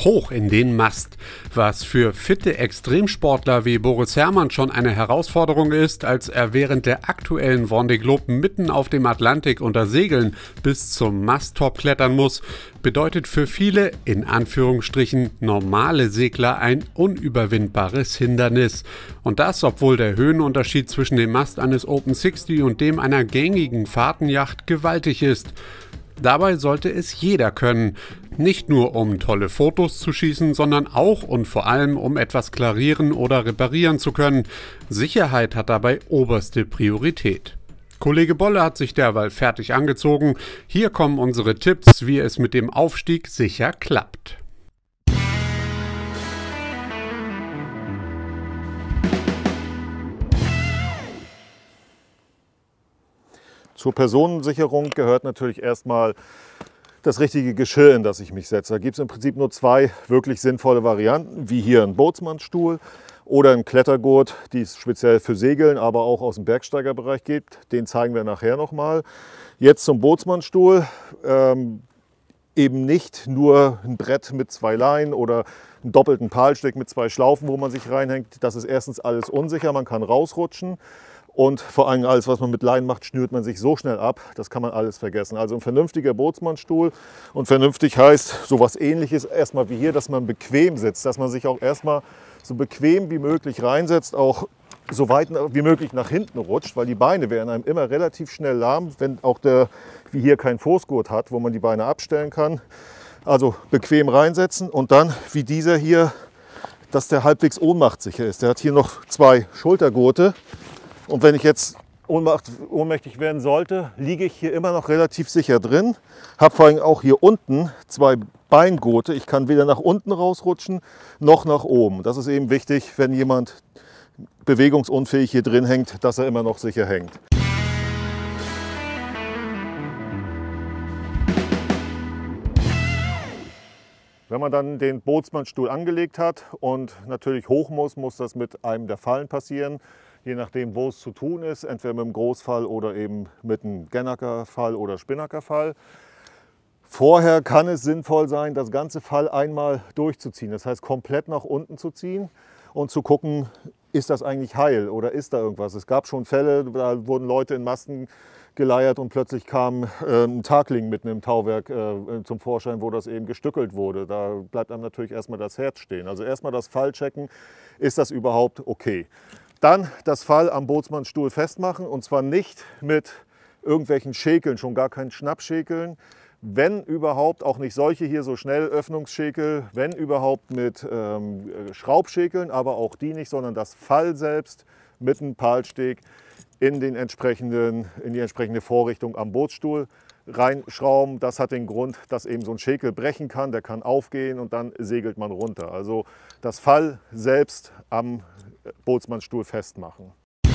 Hoch in den Mast. Was für fitte Extremsportler wie Boris Herrmann schon eine Herausforderung ist, als er während der aktuellen Vendée Globe mitten auf dem Atlantik unter Segeln bis zum Masttop klettern muss, bedeutet für viele, in Anführungsstrichen, normale Segler ein unüberwindbares Hindernis. Und das, obwohl der Höhenunterschied zwischen dem Mast eines Open 60 und dem einer gängigen Fahrtenjacht gewaltig ist. Dabei sollte es jeder können, nicht nur um tolle Fotos zu schießen, sondern auch und vor allem um etwas klarieren oder reparieren zu können. Sicherheit hat dabei oberste Priorität. Kollege Bolle hat sich derweil fertig angezogen. Hier kommen unsere Tipps, wie es mit dem Aufstieg sicher klappt. Zur Personensicherung gehört natürlich erstmal das richtige Geschirr, in das ich mich setze. Da gibt es im Prinzip nur zwei wirklich sinnvolle Varianten, wie hier ein Bootsmannsstuhl oder ein Klettergurt, die es speziell für Segeln, aber auch aus dem Bergsteigerbereich gibt. Den zeigen wir nachher nochmal. Jetzt zum Bootsmannsstuhl. Eben nicht nur ein Brett mit zwei Leinen oder einen doppelten Palsteg mit zwei Schlaufen, wo man sich reinhängt. Das ist erstens alles unsicher, man kann rausrutschen. Und vor allem alles, was man mit Leinen macht, schnürt man sich so schnell ab, das kann man alles vergessen. Also ein vernünftiger Bootsmannsstuhl, und vernünftig heißt sowas Ähnliches erstmal wie hier, dass man bequem sitzt, dass man sich auch erstmal so bequem wie möglich reinsetzt, auch so weit wie möglich nach hinten rutscht, weil die Beine werden einem immer relativ schnell lahm, wenn auch der, wie hier, kein Fußgurt hat, wo man die Beine abstellen kann. Also bequem reinsetzen und dann, wie dieser hier, dass der halbwegs ohnmachtssicher ist. Der hat hier noch zwei Schultergurte. Und wenn ich jetzt ohnmächtig werden sollte, liege ich hier immer noch relativ sicher drin. Habe vor allem auch hier unten zwei Beingurte. Ich kann weder nach unten rausrutschen, noch nach oben. Das ist eben wichtig, wenn jemand bewegungsunfähig hier drin hängt, dass er immer noch sicher hängt. Wenn man dann den Bootsmannsstuhl angelegt hat und natürlich hoch muss das mit einem der Fallen passieren. Je nachdem, wo es zu tun ist, entweder mit einem Großfall oder eben mit einem Gennaker-Fall oder Spinnaker-Fall. Vorher kann es sinnvoll sein, das ganze Fall einmal durchzuziehen. Das heißt, komplett nach unten zu ziehen und zu gucken, ist das eigentlich heil oder ist da irgendwas. Es gab schon Fälle, da wurden Leute in Masten geleiert und plötzlich kam ein Tagling mitten im Tauwerk zum Vorschein, wo das eben gestückelt wurde. Da bleibt einem natürlich erstmal das Herz stehen. Also erstmal das Fall checken, ist das überhaupt okay. Dann das Fall am Bootsmannsstuhl festmachen, und zwar nicht mit irgendwelchen Schäkeln, schon gar keinen Schnappschäkeln. Wenn überhaupt, auch nicht solche hier, so Schnellöffnungsschäkel, wenn überhaupt mit Schraubschäkeln, aber auch die nicht, sondern das Fall selbst mit einem Palsteg in die entsprechende Vorrichtung am Bootsstuhl reinschrauben. Das hat den Grund, dass eben so ein Schäkel brechen kann, der kann aufgehen und dann segelt man runter. Also das Fall selbst am Bootsmannsstuhl festmachen.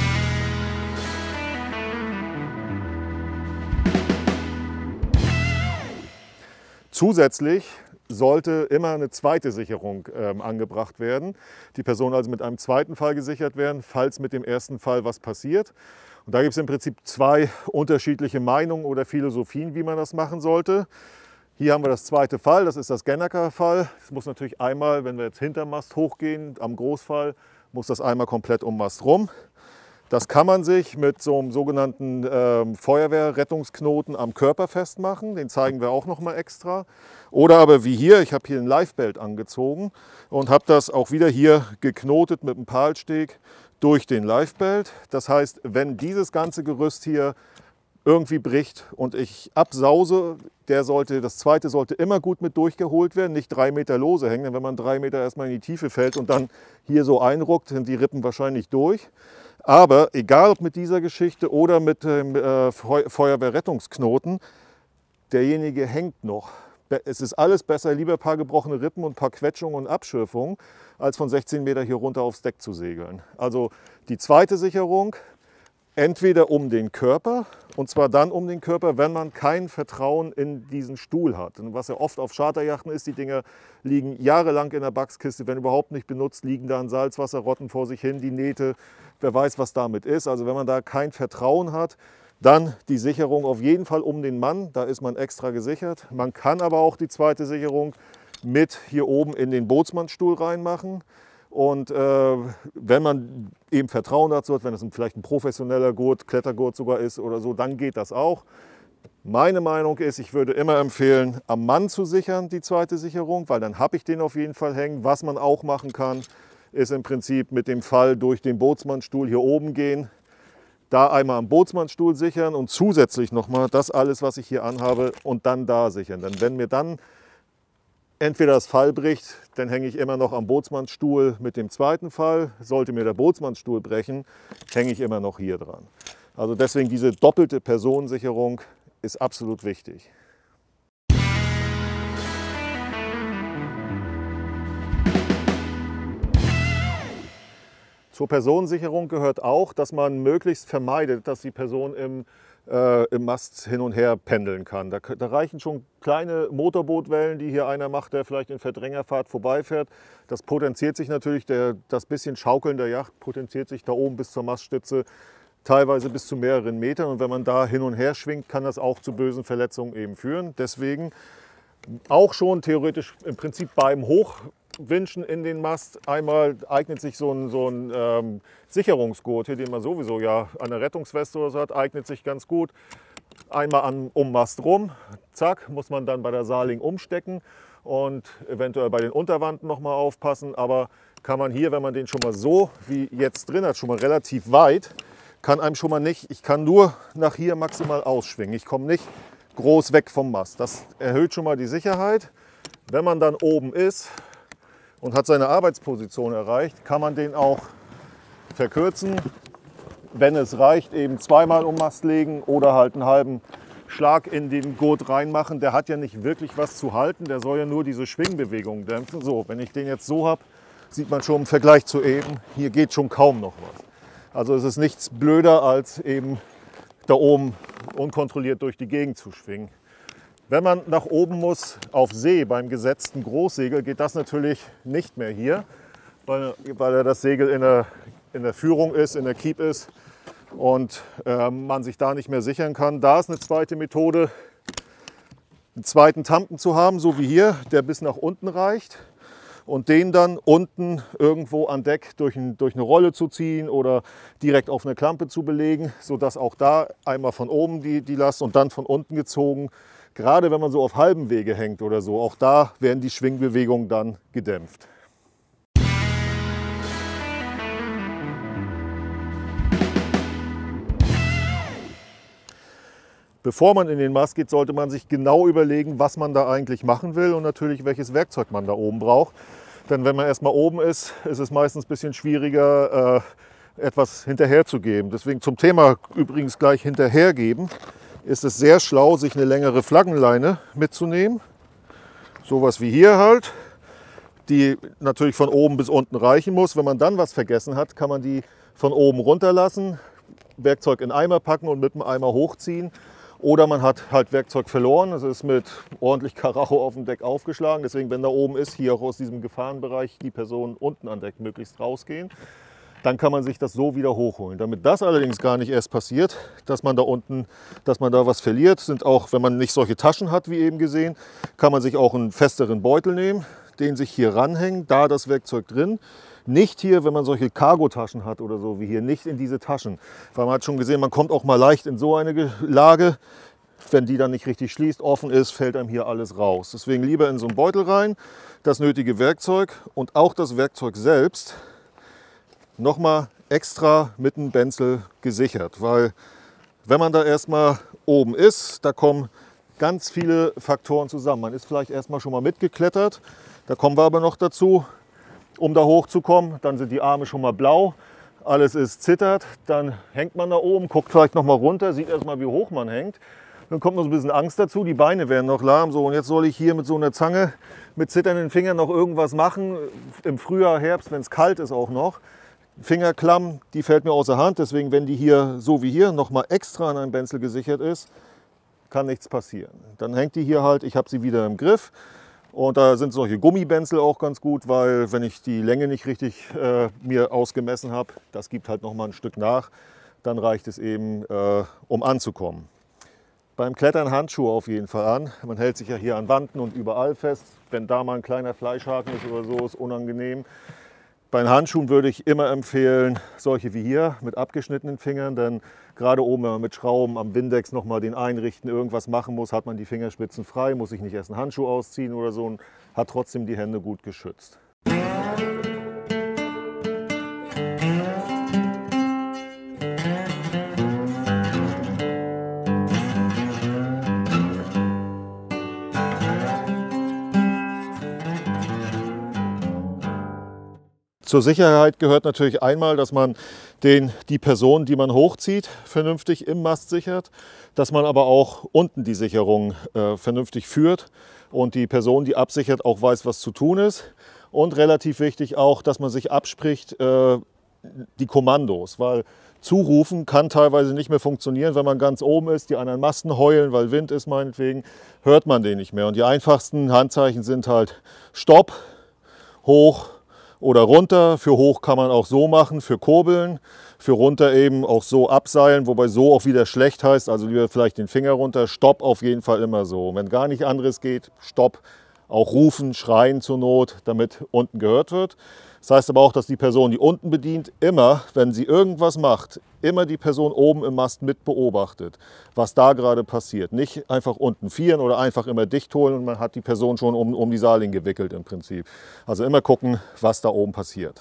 Zusätzlich sollte immer eine zweite Sicherung angebracht werden. Die Person also mit einem zweiten Fall gesichert werden, falls mit dem ersten Fall was passiert. Und da gibt es im Prinzip zwei unterschiedliche Meinungen oder Philosophien, wie man das machen sollte. Hier haben wir das zweite Fall, das ist das Gennaker-Fall. Das muss natürlich einmal, wenn wir jetzt hinterm Mast hochgehen, am Großfall, muss das einmal komplett um Mast rum. Das kann man sich mit so einem sogenannten Feuerwehrrettungsknoten am Körper festmachen. Den zeigen wir auch noch mal extra. Oder aber wie hier, ich habe hier ein Lifebelt angezogen und habe das auch wieder hier geknotet mit einem Palsteg durch den Lifebelt. Das heißt, wenn dieses ganze Gerüst hier irgendwie bricht und ich absause, das zweite sollte immer gut mit durchgeholt werden, nicht 3 Meter lose hängen. Denn wenn man 3 Meter erstmal in die Tiefe fällt und dann hier so einruckt, sind die Rippen wahrscheinlich durch. Aber egal ob mit dieser Geschichte oder mit dem Feuerwehrrettungsknoten, derjenige hängt noch. Es ist alles besser, lieber ein paar gebrochene Rippen und ein paar Quetschungen und Abschürfungen, als von 16 Meter hier runter aufs Deck zu segeln. Also die zweite Sicherung, entweder um den Körper, und zwar dann um den Körper, wenn man kein Vertrauen in diesen Stuhl hat. Und was ja oft auf Charterjachten ist, die Dinger liegen jahrelang in der Backskiste, werden überhaupt nicht benutzt, liegen da in Salzwasser, rotten vor sich hin, die Nähte, wer weiß, was damit ist. Also wenn man da kein Vertrauen hat, dann die Sicherung auf jeden Fall um den Mann, da ist man extra gesichert. Man kann aber auch die zweite Sicherung mit hier oben in den Bootsmannstuhl reinmachen. Und wenn man eben Vertrauen dazu hat, wenn es vielleicht ein professioneller Gurt, Klettergurt sogar ist oder so, dann geht das auch. Meine Meinung ist, ich würde immer empfehlen, am Mann zu sichern, die zweite Sicherung, weil dann habe ich den auf jeden Fall hängen. Was man auch machen kann, ist im Prinzip mit dem Fall durch den Bootsmannstuhl hier oben gehen, da einmal am Bootsmannstuhl sichern und zusätzlich nochmal das alles, was ich hier anhabe, und dann da sichern. Denn wenn mir dann entweder das Fall bricht, dann hänge ich immer noch am Bootsmannstuhl mit dem zweiten Fall. Sollte mir der Bootsmannstuhl brechen, hänge ich immer noch hier dran. Also deswegen diese doppelte Personensicherung ist absolut wichtig. Zur Personensicherung gehört auch, dass man möglichst vermeidet, dass die Person im Mast hin und her pendeln kann. Da reichen schon kleine Motorbootwellen, die hier einer macht, der vielleicht in Verdrängerfahrt vorbeifährt. Das potenziert sich natürlich, das bisschen Schaukeln der Yacht potenziert sich da oben bis zur Maststütze, teilweise bis zu mehreren Metern. Und wenn man da hin und her schwingt, kann das auch zu bösen Verletzungen eben führen. Deswegen auch schon theoretisch im Prinzip beim Hochwinschen in den Mast einmal eignet sich so ein Sicherungsgurt hier, den man sowieso ja an der Rettungsweste oder so hat, eignet sich ganz gut. Einmal um Mast rum, zack, muss man dann bei der Saaling umstecken und eventuell bei den Unterwanden noch mal aufpassen. Aber kann man hier, wenn man den schon mal so wie jetzt drin hat, schon mal relativ weit, kann einem schon mal nicht, ich kann nur nach hier maximal ausschwingen. Ich komme nicht groß weg vom Mast. Das erhöht schon mal die Sicherheit. Wenn man dann oben ist und hat seine Arbeitsposition erreicht, kann man den auch verkürzen. Wenn es reicht, eben zweimal um Mast legen oder halt einen halben Schlag in den Gurt reinmachen. Der hat ja nicht wirklich was zu halten, der soll ja nur diese Schwingbewegung dämpfen. So, wenn ich den jetzt so habe, sieht man schon im Vergleich zu eben, hier geht schon kaum noch was. Also es ist nichts blöder, als eben da oben unkontrolliert durch die Gegend zu schwingen. Wenn man nach oben muss auf See beim gesetzten Großsegel, geht das natürlich nicht mehr hier, weil das Segel in der Führung ist, in der Keep ist und man sich da nicht mehr sichern kann. Da ist eine zweite Methode, einen zweiten Tampen zu haben, so wie hier, der bis nach unten reicht. Und den dann unten irgendwo an Deck durch eine Rolle zu ziehen oder direkt auf eine Klampe zu belegen, sodass auch da einmal von oben die Last und dann von unten gezogen. Gerade wenn man so auf halbem Wege hängt oder so, auch da werden die Schwingbewegungen dann gedämpft. Bevor man in den Mast geht, sollte man sich genau überlegen, was man da eigentlich machen will und natürlich welches Werkzeug man da oben braucht. Denn wenn man erstmal oben ist, ist es meistens ein bisschen schwieriger, etwas hinterherzugeben. Deswegen zum Thema übrigens gleich hinterhergeben, ist es sehr schlau, sich eine längere Flaggenleine mitzunehmen. Sowas wie hier halt, die natürlich von oben bis unten reichen muss. Wenn man dann was vergessen hat, kann man die von oben runterlassen, Werkzeug in Eimer packen und mit dem Eimer hochziehen. Oder man hat halt Werkzeug verloren, es ist mit ordentlich Karacho auf dem Deck aufgeschlagen. Deswegen, wenn da oben ist, hier auch aus diesem Gefahrenbereich die Personen unten an Deck möglichst rausgehen, dann kann man sich das so wieder hochholen. Damit das allerdings gar nicht erst passiert, dass man da unten, dass man da was verliert, sind auch, wenn man nicht solche Taschen hat, wie eben gesehen, kann man sich auch einen festeren Beutel nehmen, den sich hier ranhängen, da das Werkzeug drin. Nicht hier, wenn man solche Cargotaschen hat oder so wie hier, nicht in diese Taschen. Weil man hat schon gesehen, man kommt auch mal leicht in so eine Lage. Wenn die dann nicht richtig schließt, offen ist, fällt einem hier alles raus. Deswegen lieber in so einen Beutel rein, das nötige Werkzeug und auch das Werkzeug selbst nochmal extra mit einem Benzel gesichert. Weil wenn man da erstmal oben ist, da kommen ganz viele Faktoren zusammen. Man ist vielleicht erstmal schon mal mitgeklettert, da kommen wir aber noch dazu. Um da hochzukommen, dann sind die Arme schon mal blau, alles ist zittert, dann hängt man da oben, guckt vielleicht noch mal runter, sieht erstmal, wie hoch man hängt. Dann kommt noch so ein bisschen Angst dazu, die Beine werden noch lahm. So, und jetzt soll ich hier mit so einer Zange mit zitternden Fingern noch irgendwas machen. Im Frühjahr, Herbst, wenn es kalt ist auch noch. Fingerklamm, die fällt mir aus der Hand. Deswegen, wenn die hier, so wie hier, noch mal extra an einem Benzel gesichert ist, kann nichts passieren. Dann hängt die hier halt, ich habe sie wieder im Griff. Und da sind solche Gummibenzel auch ganz gut, weil wenn ich die Länge nicht richtig mir ausgemessen habe, das gibt halt noch mal ein Stück nach, dann reicht es eben, um anzukommen. Beim Klettern Handschuhe auf jeden Fall an. Man hält sich ja hier an Wänden und überall fest. Wenn da mal ein kleiner Fleischhaken ist oder so, ist unangenehm. Bei den Handschuhen würde ich immer empfehlen, solche wie hier mit abgeschnittenen Fingern, denn gerade oben, wenn man mit Schrauben am Windex nochmal den einrichten, irgendwas machen muss, hat man die Fingerspitzen frei, muss sich nicht erst einen Handschuh ausziehen oder so und hat trotzdem die Hände gut geschützt. Zur Sicherheit gehört natürlich einmal, dass man die Person, die man hochzieht, vernünftig im Mast sichert, dass man aber auch unten die Sicherung vernünftig führt und die Person, die absichert, auch weiß, was zu tun ist. Und relativ wichtig auch, dass man sich abspricht, die Kommandos, weil Zurufen kann teilweise nicht mehr funktionieren, wenn man ganz oben ist, die anderen Masten heulen, weil Wind ist meinetwegen, hört man den nicht mehr. Und die einfachsten Handzeichen sind halt Stopp, hoch oder runter. Für hoch kann man auch so machen, für kurbeln, für runter eben auch so abseilen, wobei so auch wieder schlecht heißt, also lieber vielleicht den Finger runter, Stopp auf jeden Fall immer so. Wenn gar nicht anderes geht, Stopp, auch rufen, schreien zur Not, damit unten gehört wird. Das heißt aber auch, dass die Person, die unten bedient, immer, wenn sie irgendwas macht, immer die Person oben im Mast mit beobachtet, was da gerade passiert. Nicht einfach unten vieren oder einfach immer dicht holen und man hat die Person schon um die Seiling gewickelt im Prinzip. Also immer gucken, was da oben passiert.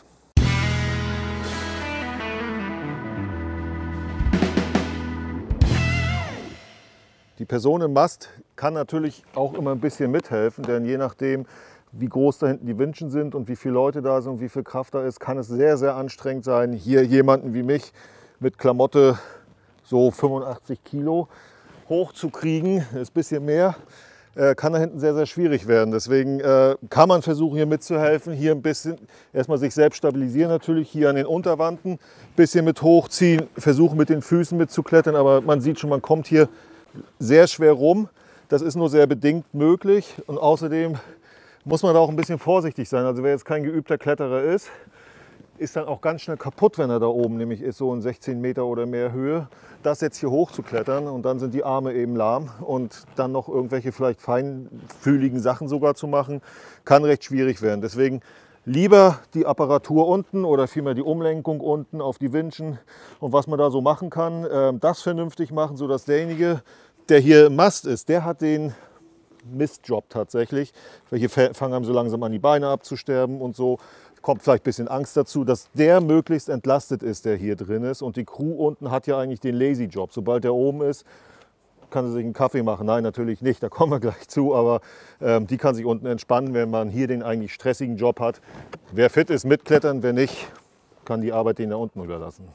Die Person im Mast kann natürlich auch immer ein bisschen mithelfen, denn je nachdem, wie groß da hinten die Winschen sind und wie viele Leute da sind und wie viel Kraft da ist, kann es sehr, sehr anstrengend sein, hier jemanden wie mich mit Klamotte so 85 Kilo hochzukriegen. Das ist ein bisschen mehr, kann da hinten sehr, sehr schwierig werden. Deswegen kann man versuchen, hier mitzuhelfen, hier ein bisschen erstmal sich selbst stabilisieren natürlich, hier an den Unterwanden, ein bisschen mit hochziehen, versuchen mit den Füßen mitzuklettern, aber man sieht schon, man kommt hier sehr schwer rum. Das ist nur sehr bedingt möglich und außerdem muss man da auch ein bisschen vorsichtig sein. Also wer jetzt kein geübter Kletterer ist, ist dann auch ganz schnell kaputt, wenn er da oben nämlich ist, so in 16 Meter oder mehr Höhe. Das jetzt hier hoch zu klettern und dann sind die Arme eben lahm und dann noch irgendwelche vielleicht feinfühligen Sachen sogar zu machen, kann recht schwierig werden. Deswegen lieber die Apparatur unten oder vielmehr die Umlenkung unten auf die Winschen und was man da so machen kann, das vernünftig machen, sodass derjenige, der hier im Mast ist, der hat den Mistjob tatsächlich. Welche fangen so langsam an, die Beine abzusterben und so. Kommt vielleicht ein bisschen Angst dazu, dass der möglichst entlastet ist, der hier drin ist. Und die Crew unten hat ja eigentlich den Lazy-Job. Sobald der oben ist, kann sie sich einen Kaffee machen. Nein, natürlich nicht, da kommen wir gleich zu. Aber die kann sich unten entspannen, wenn man hier den eigentlich stressigen Job hat. Wer fit ist, mitklettern. Wer nicht, kann die Arbeit den da unten überlassen.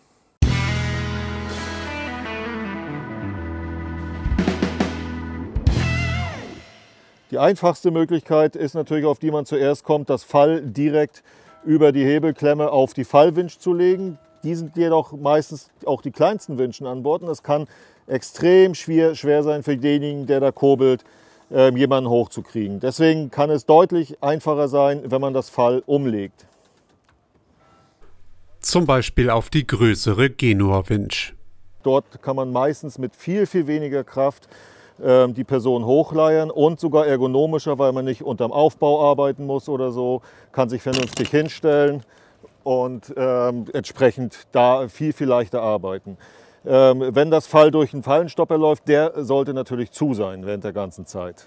Die einfachste Möglichkeit ist natürlich, auf die man zuerst kommt, das Fall direkt über die Hebelklemme auf die Fallwinch zu legen. Die sind jedoch meistens auch die kleinsten Winschen an Bord und das kann extrem schwer sein für denjenigen, der da kurbelt, jemanden hochzukriegen. Deswegen kann es deutlich einfacher sein, wenn man das Fall umlegt. Zum Beispiel auf die größere Genua-Winch. Dort kann man meistens mit viel, viel weniger Kraft die Person hochleiern und sogar ergonomischer, weil man nicht unterm Aufbau arbeiten muss oder so, kann sich vernünftig hinstellen und entsprechend da viel, viel leichter arbeiten. Wenn das Fall durch einen Fallenstopper läuft, der sollte natürlich zu sein während der ganzen Zeit.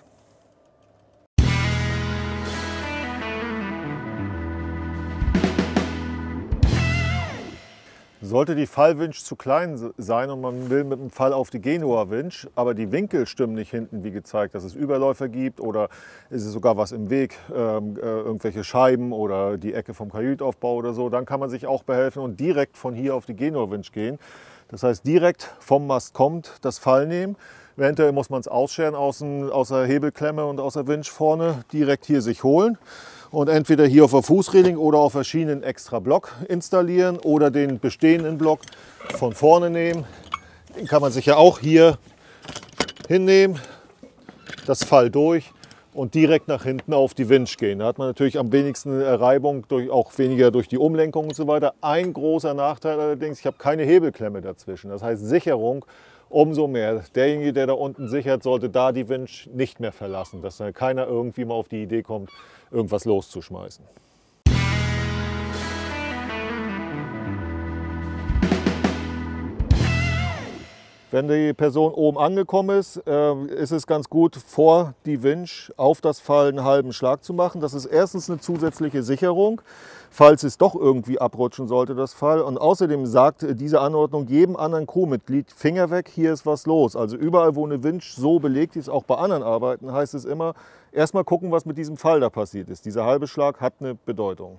Sollte die Fallwinch zu klein sein und man will mit dem Fall auf die Genua-Winch, aber die Winkel stimmen nicht hinten, wie gezeigt, dass es Überläufer gibt oder ist es sogar was im Weg, irgendwelche Scheiben oder die Ecke vom Kajütaufbau oder so, dann kann man sich auch behelfen und direkt von hier auf die Genua-Winch gehen. Das heißt, direkt vom Mast kommt, das Fall nehmen. Eventuell muss man es ausscheren aus der Hebelklemme und aus der Winch vorne, direkt hier sich holen. Und entweder hier auf der Fußreling oder auf verschiedenen extra Block installieren oder den bestehenden Block von vorne nehmen. Den kann man sich ja auch hier hinnehmen, das Fall durch und direkt nach hinten auf die Winch gehen. Da hat man natürlich am wenigsten Reibung, auch weniger durch die Umlenkung und so weiter. Ein großer Nachteil allerdings, ich habe keine Hebelklemme dazwischen. Das heißt, Sicherung umso mehr. Derjenige, der da unten sichert, sollte da die Winch nicht mehr verlassen, dass da keiner irgendwie mal auf die Idee kommt, irgendwas loszuschmeißen. Wenn die Person oben angekommen ist, ist es ganz gut, vor die Winch auf das Fall einen halben Schlag zu machen. Das ist erstens eine zusätzliche Sicherung, falls es doch irgendwie abrutschen sollte, das Fall. Und außerdem sagt diese Anordnung jedem anderen Crewmitglied, Finger weg, hier ist was los. Also überall, wo eine Winch so belegt ist, auch bei anderen Arbeiten, heißt es immer, erstmal gucken, was mit diesem Fall da passiert ist. Dieser halbe Schlag hat eine Bedeutung.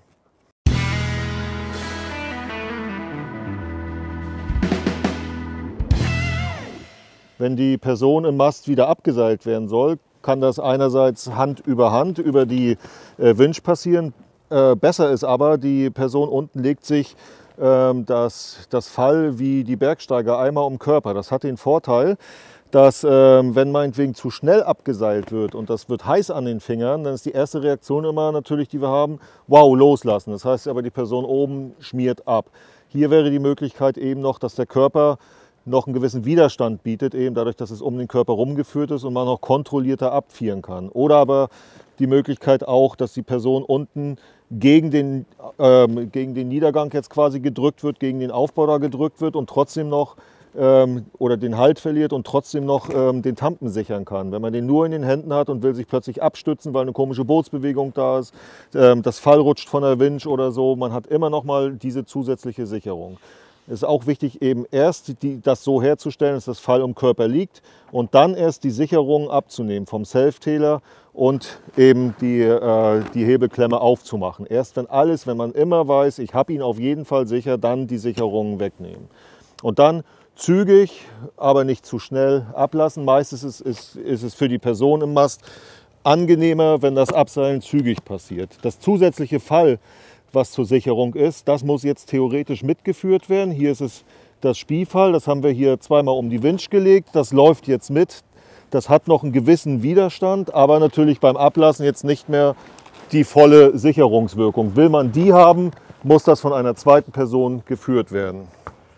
Wenn die Person im Mast wieder abgeseilt werden soll, kann das einerseits Hand über die Winch passieren. Besser ist aber, die Person unten legt sich das Fall wie die Bergsteiger einmal um den Körper. Das hat den Vorteil, dass wenn meinetwegen zu schnell abgeseilt wird und das wird heiß an den Fingern, dann ist die erste Reaktion immer natürlich, die wir haben, wow, loslassen. Das heißt aber, die Person oben schmiert ab. Hier wäre die Möglichkeit eben noch, dass der Körper noch einen gewissen Widerstand bietet, eben dadurch, dass es um den Körper rumgeführt ist und man noch kontrollierter abfieren kann. Oder aber die Möglichkeit auch, dass die Person unten gegen den Niedergang jetzt quasi gedrückt wird, gegen den Aufbau da gedrückt wird und trotzdem noch oder den Halt verliert und trotzdem noch den Tampen sichern kann. Wenn man den nur in den Händen hat und will sich plötzlich abstützen, weil eine komische Bootsbewegung da ist, das Fall rutscht von der Winch oder so, man hat immer noch mal diese zusätzliche Sicherung. Es ist auch wichtig, eben erst das so herzustellen, dass das Fall um Körper liegt und dann erst die Sicherung abzunehmen vom Self-Tailer und eben die Hebelklemme aufzumachen. Erst wenn man immer weiß, ich habe ihn auf jeden Fall sicher, dann die Sicherungen wegnehmen. Und dann zügig, aber nicht zu schnell ablassen. Meistens ist es für die Person im Mast angenehmer, wenn das Abseilen zügig passiert. Das zusätzliche Fall, was zur Sicherung ist, das muss jetzt theoretisch mitgeführt werden. Hier ist es das Spiefall, das haben wir hier zweimal um die Winch gelegt. Das läuft jetzt mit. Das hat noch einen gewissen Widerstand, aber natürlich beim Ablassen jetzt nicht mehr die volle Sicherungswirkung. Will man die haben, muss das von einer zweiten Person geführt werden.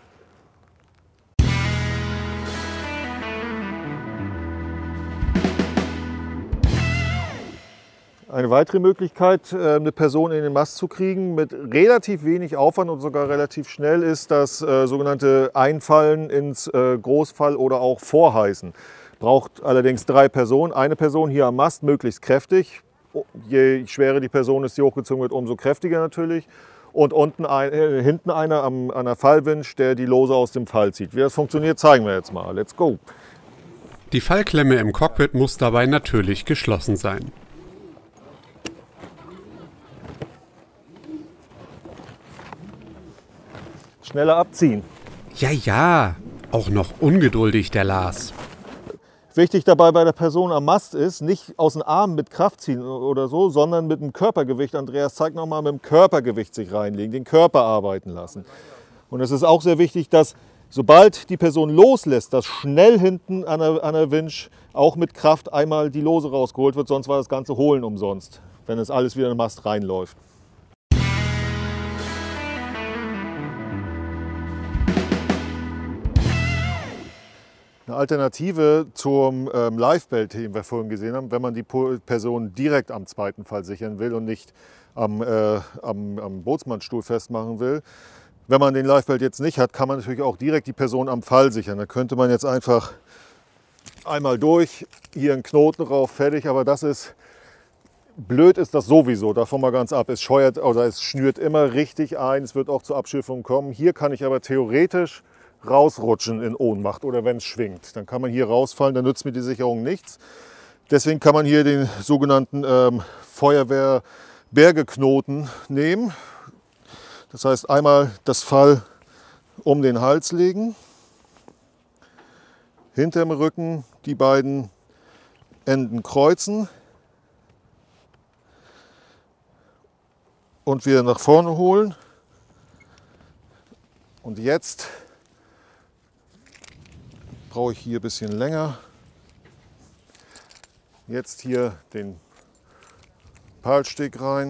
Eine weitere Möglichkeit, eine Person in den Mast zu kriegen mit relativ wenig Aufwand und sogar relativ schnell, ist das sogenannte Einfallen ins Großfall oder auch Vorheißen. Braucht allerdings 3 Personen. Eine Person hier am Mast, möglichst kräftig. Je schwerer die Person ist, die hochgezogen wird, umso kräftiger natürlich. Und hinten einer an der Fallwinch, der die Lose aus dem Fall zieht. Wie das funktioniert, zeigen wir jetzt mal. Let's go! Die Fallklemme im Cockpit muss dabei natürlich geschlossen sein. Schneller abziehen. Ja, auch noch ungeduldig, der Lars. Wichtig dabei bei der Person am Mast ist, nicht aus den Armen mit Kraft ziehen oder so, sondern mit dem Körpergewicht. Andreas, zeig nochmal, mit dem Körpergewicht sich reinlegen, den Körper arbeiten lassen. Und es ist auch sehr wichtig, dass sobald die Person loslässt, dass schnell hinten an der Winch auch mit Kraft einmal die Lose rausgeholt wird, sonst war das ganze Holen umsonst, wenn es alles wieder in den Mast reinläuft. Eine Alternative zum Lifebelt, den wir vorhin gesehen haben, wenn man die Person direkt am zweiten Fall sichern will und nicht am Bootsmannstuhl festmachen will. Wenn man den Lifebelt jetzt nicht hat, kann man natürlich auch direkt die Person am Fall sichern. Da könnte man jetzt einfach einmal durch, hier einen Knoten rauf, fertig. Aber das ist, blöd ist das sowieso, davon mal ganz ab. Es scheuert oder es schnürt immer richtig ein, es wird auch zur Abschiffung kommen. Hier kann ich aber theoretisch rausrutschen in Ohnmacht oder wenn es schwingt. Dann kann man hier rausfallen, dann nützt mir die Sicherung nichts. Deswegen kann man hier den sogenannten Feuerwehr-Bergeknoten nehmen. Das heißt, einmal das Fall um den Hals legen, hinterm Rücken die beiden Enden kreuzen und wieder nach vorne holen. Und jetzt brauche ich hier ein bisschen länger. Jetzt hier den Palsteg rein.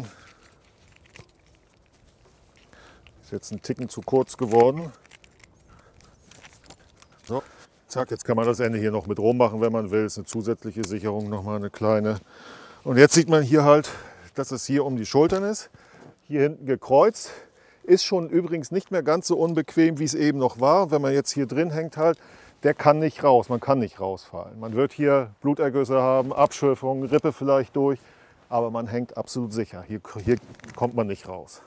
Ist jetzt ein Ticken zu kurz geworden. So. Zack, jetzt kann man das Ende hier noch mit rummachen, wenn man will. Das ist eine zusätzliche Sicherung, nochmal eine kleine. Und jetzt sieht man hier halt, dass es hier um die Schultern ist. Hier hinten gekreuzt. Ist schon übrigens nicht mehr ganz so unbequem, wie es eben noch war. Wenn man jetzt hier drin hängt halt, der kann nicht raus. Man kann nicht rausfallen. Man wird hier Blutergüsse haben, Abschürfungen, Rippe vielleicht durch. Aber man hängt absolut sicher. Hier kommt man nicht raus.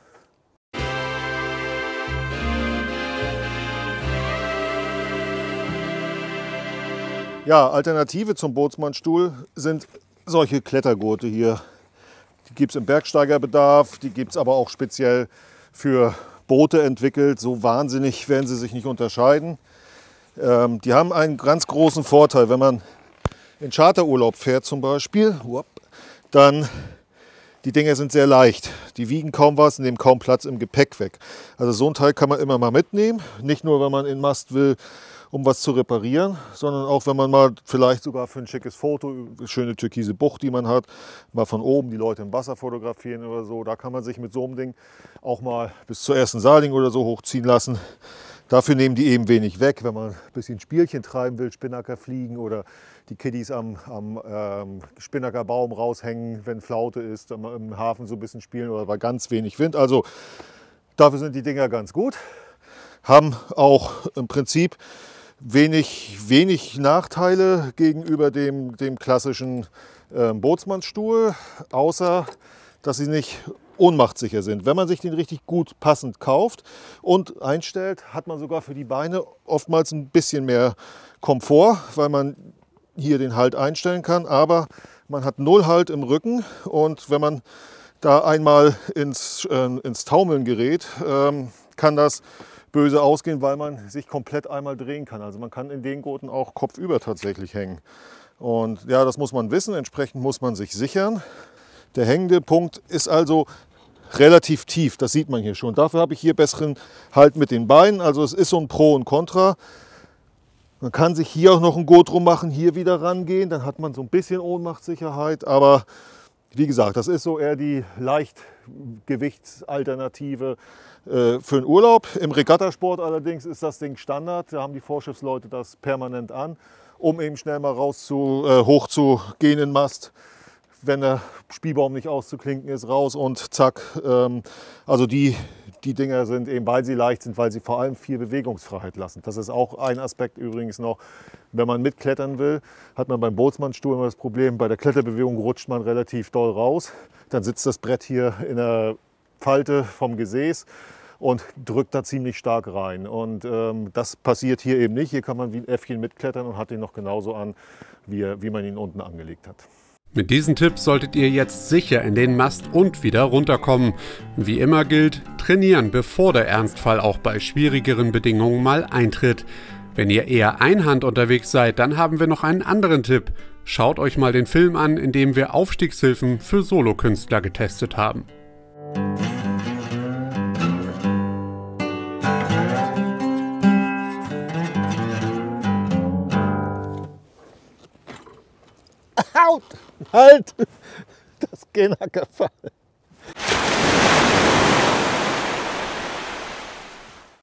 Ja, Alternative zum Bootsmannstuhl sind solche Klettergurte hier. Die gibt es im Bergsteigerbedarf, die gibt es aber auch speziell für Boote entwickelt. So wahnsinnig werden sie sich nicht unterscheiden. Die haben einen ganz großen Vorteil, wenn man in Charterurlaub fährt zum Beispiel, dann die Dinger sind sehr leicht. Die wiegen kaum was, nehmen kaum Platz im Gepäck weg. Also so ein Teil kann man immer mal mitnehmen. Nicht nur, wenn man in den Mast will, um was zu reparieren, sondern auch, wenn man mal vielleicht sogar für ein schickes Foto, eine schöne türkise Bucht, die man hat, mal von oben die Leute im Wasser fotografieren oder so. Da kann man sich mit so einem Ding auch mal bis zur ersten Saaling oder so hochziehen lassen. Dafür nehmen die eben wenig weg, wenn man ein bisschen Spielchen treiben will, Spinnaker fliegen oder die Kiddies am Spinnakerbaum raushängen, wenn Flaute ist, im Hafen so ein bisschen spielen oder bei ganz wenig Wind. Also dafür sind die Dinger ganz gut. Haben auch im Prinzip wenig Nachteile gegenüber dem klassischen Bootsmannstuhl, außer dass sie nicht ohnmachtssicher sind. Wenn man sich den richtig gut passend kauft und einstellt, hat man sogar für die Beine oftmals ein bisschen mehr Komfort, weil man hier den Halt einstellen kann, aber man hat null Halt im Rücken und wenn man da einmal ins Taumeln gerät, kann das böse ausgehen, weil man sich komplett einmal drehen kann. Also man kann in den Gurten auch kopfüber tatsächlich hängen. Und ja, das muss man wissen, entsprechend muss man sich sichern. Der hängende Punkt ist also relativ tief, das sieht man hier schon. Dafür habe ich hier besseren Halt mit den Beinen, also es ist so ein Pro und Contra. Man kann sich hier auch noch ein Gurt drum machen, hier wieder rangehen, dann hat man so ein bisschen Ohnmachtssicherheit, aber wie gesagt, das ist so eher die Leichtgewichtsalternative für den Urlaub. Im Regattasport allerdings ist das Ding Standard, da haben die Vorschriftsleute das permanent an, um eben schnell mal hoch zu gehen in den Mast. Wenn der Spielbaum nicht auszuklinken ist, raus und zack. Also die Dinger sind eben, weil sie leicht sind, weil sie vor allem viel Bewegungsfreiheit lassen. Das ist auch ein Aspekt übrigens noch. Wenn man mitklettern will, hat man beim Bootsmannstuhl immer das Problem, bei der Kletterbewegung rutscht man relativ doll raus. Dann sitzt das Brett hier in der Falte vom Gesäß und drückt da ziemlich stark rein. Und das passiert hier eben nicht. Hier kann man wie ein Äffchen mitklettern und hat ihn noch genauso an, wie man ihn unten angelegt hat. Mit diesen Tipps solltet ihr jetzt sicher in den Mast und wieder runterkommen. Wie immer gilt, trainieren, bevor der Ernstfall auch bei schwierigeren Bedingungen mal eintritt. Wenn ihr eher einhand unterwegs seid, dann haben wir noch einen anderen Tipp. Schaut euch mal den Film an, in dem wir Aufstiegshilfen für Solokünstler getestet haben. Halt! Das Genackerfall.